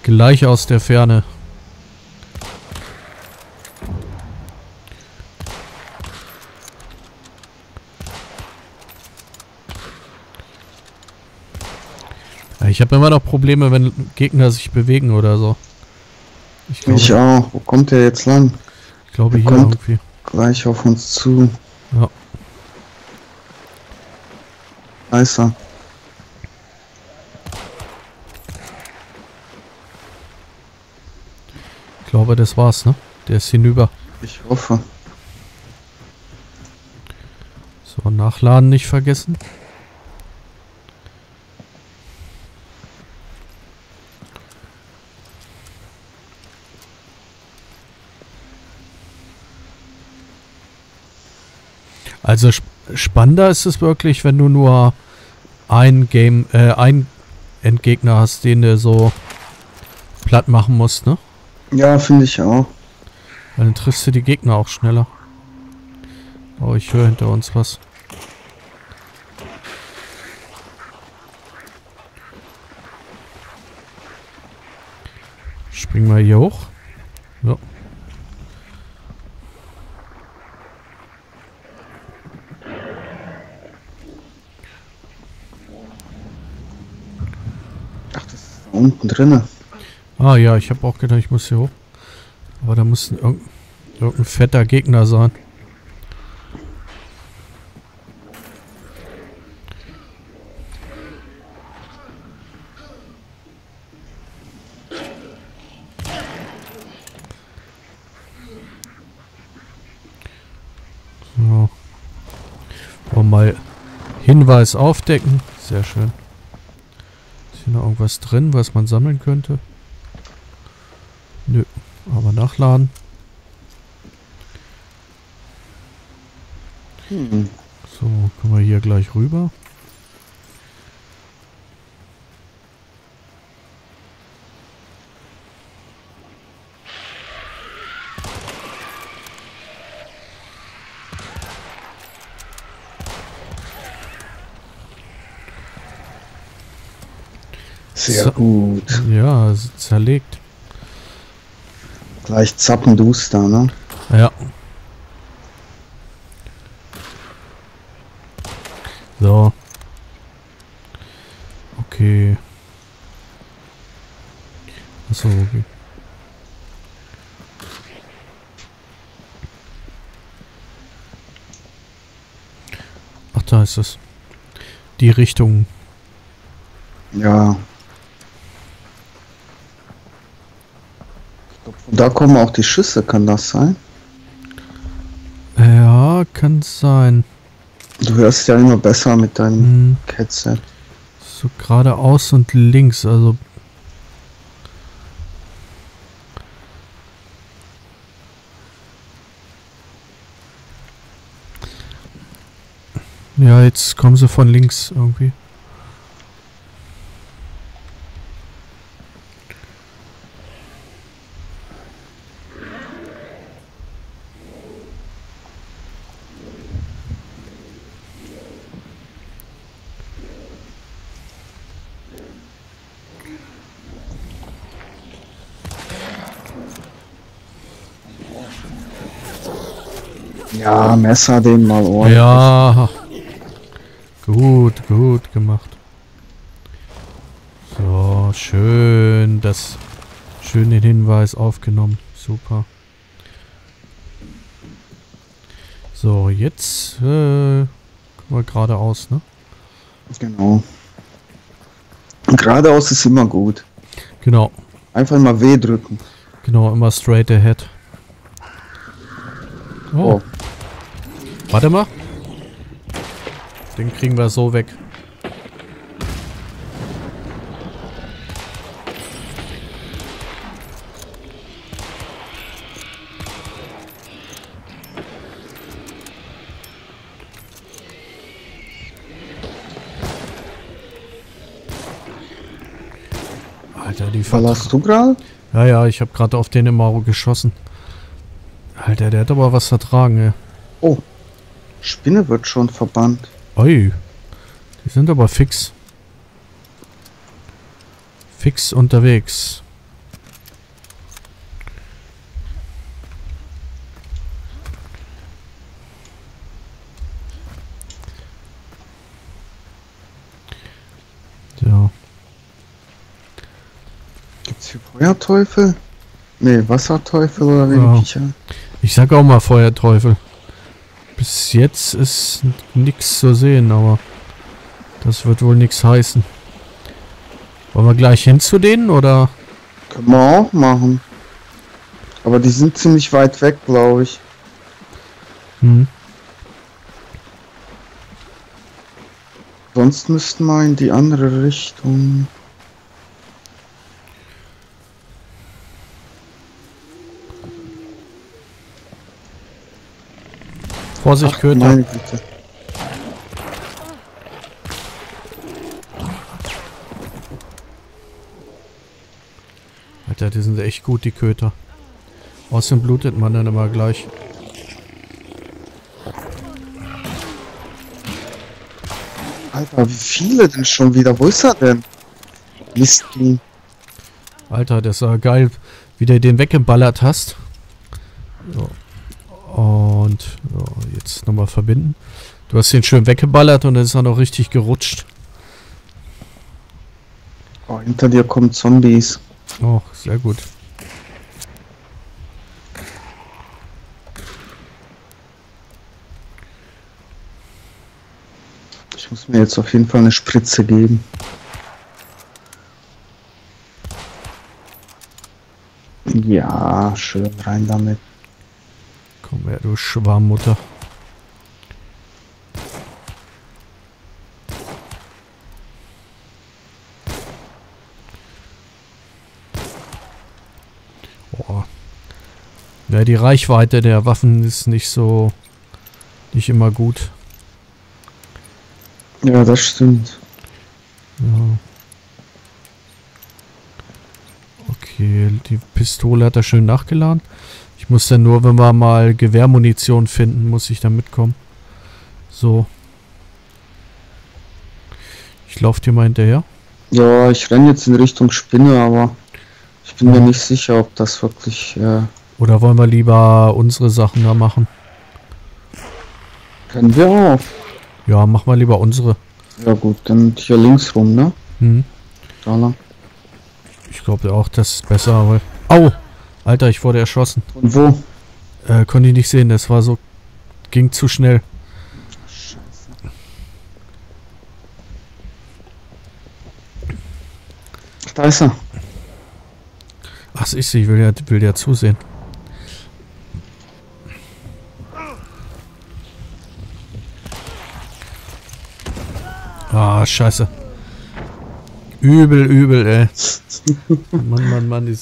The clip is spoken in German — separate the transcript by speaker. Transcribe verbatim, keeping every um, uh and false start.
Speaker 1: Gleich aus der Ferne. Ich habe immer noch Probleme, wenn Gegner sich bewegen oder so. Ich, glaube,
Speaker 2: ich auch. Wo kommt der jetzt lang?
Speaker 1: Ich glaube
Speaker 2: der
Speaker 1: hier
Speaker 2: kommt
Speaker 1: irgendwie.
Speaker 2: Gleich auf uns zu.
Speaker 1: Ja.
Speaker 2: Da ist er.
Speaker 1: Ich glaube, das war's, ne? Der ist hinüber.
Speaker 2: Ich hoffe.
Speaker 1: So, nachladen nicht vergessen. Also sp spannender ist es wirklich, wenn du nur ein Game, äh, ein Endgegner hast, den du so platt machen musst, ne?
Speaker 2: Ja, finde ich auch.
Speaker 1: Weil dann triffst du die Gegner auch schneller. Oh, ich höre hinter uns was. Springen wir hier hoch. So.
Speaker 2: Ach, das ist da unten drinne.
Speaker 1: Ah ja, ich habe auch gedacht, ich muss hier hoch. Aber da muss irgendein, irgendein fetter Gegner sein. So. Wollen wir mal Hinweis aufdecken. Sehr schön. Ist hier noch irgendwas drin, was man sammeln könnte? Nö. Aber nachladen.
Speaker 2: Hm.
Speaker 1: So, können wir hier gleich rüber.
Speaker 2: Sehr
Speaker 1: So.
Speaker 2: gut.
Speaker 1: Ja, es ist zerlegt.
Speaker 2: Gleich zappenduster, ne?
Speaker 1: Ja. So. Okay. Achso, okay. Ach, da ist es. Die Richtung.
Speaker 2: Ja. Und da kommen auch die Schüsse, kann das sein?
Speaker 1: Ja, kann sein.
Speaker 2: Du hörst ja immer besser mit deinem
Speaker 1: Hm,
Speaker 2: Headset.
Speaker 1: so geradeaus und links, also. Ja, jetzt kommen sie von links irgendwie.
Speaker 2: Ja, Messer den mal ordentlich.
Speaker 1: Ja. Gut, gut gemacht. So, schön. Das schön den Hinweis aufgenommen. Super. So, jetzt äh, gucken wir geradeaus, ne?
Speaker 2: Genau. Geradeaus ist immer gut.
Speaker 1: Genau.
Speaker 2: Einfach mal W drücken.
Speaker 1: Genau, immer straight ahead. Oh.
Speaker 2: Oh.
Speaker 1: Warte mal. Den kriegen wir so weg. Alter, die
Speaker 2: Verlasst du gerade?
Speaker 1: Ja, ja, ich habe gerade auf den im Mauro geschossen. Alter, der hat aber was vertragen, ey.
Speaker 2: Oh. Spinne wird schon verbannt.
Speaker 1: Ui. Die sind aber fix. Fix unterwegs.
Speaker 2: Feuerteufel? Nee, Wasserteufel oder wie
Speaker 1: Ja.
Speaker 2: die Viecher?
Speaker 1: Ich sag auch mal Feuerteufel. Bis jetzt ist nichts zu sehen, aber das wird wohl nichts heißen. Wollen wir gleich hin zu denen, oder?
Speaker 2: Können wir auch machen. Aber die sind ziemlich weit weg, glaube ich.
Speaker 1: Hm.
Speaker 2: Sonst müssten wir in die andere Richtung.
Speaker 1: Vorsicht,
Speaker 2: Ach,
Speaker 1: Köter.
Speaker 2: meine Güte.
Speaker 1: Alter, die sind echt gut, die Köter. Außerdem blutet man dann immer gleich.
Speaker 2: Alter, wie viele denn schon wieder? Wo ist er denn? Mist.
Speaker 1: Alter, das war geil, wie du den weggeballert hast. So. Und so, jetzt nochmal verbinden. Du hast den schön weggeballert und dann ist er noch richtig gerutscht.
Speaker 2: Oh, hinter dir kommen Zombies.
Speaker 1: Oh, sehr gut.
Speaker 2: Ich muss mir jetzt auf jeden Fall eine Spritze geben. Ja, schön rein damit.
Speaker 1: Komm her, du Schwarmmutter. Boah. Ja, die Reichweite der Waffen ist nicht so... nicht immer gut.
Speaker 2: Ja, das stimmt.
Speaker 1: Ja. Okay, die Pistole hat er schön nachgeladen. Ich muss dann nur, wenn wir mal Gewehrmunition finden, muss ich da mitkommen. So. Ich laufe dir mal hinterher.
Speaker 2: Ja, ich renne jetzt in Richtung Spinne, aber ich bin mir nicht sicher, ob das wirklich... Äh,
Speaker 1: Oder wollen wir lieber unsere Sachen da machen?
Speaker 2: können wir auch.
Speaker 1: Ja, mach mal lieber unsere.
Speaker 2: Ja gut, dann hier links rum, ne?
Speaker 1: Hm.
Speaker 2: Da lang.
Speaker 1: Ich glaube auch, das ist besser, aber... Au! Alter, ich wurde erschossen.
Speaker 2: Und wo?
Speaker 1: Äh, konnte ich nicht sehen, das war so... ging zu schnell.
Speaker 2: Ach, da ist er.
Speaker 1: Ach, das ist sie, ich will ja, will ja zusehen. Ah, scheiße. Übel, übel, ey. Mann, Mann, Mann, die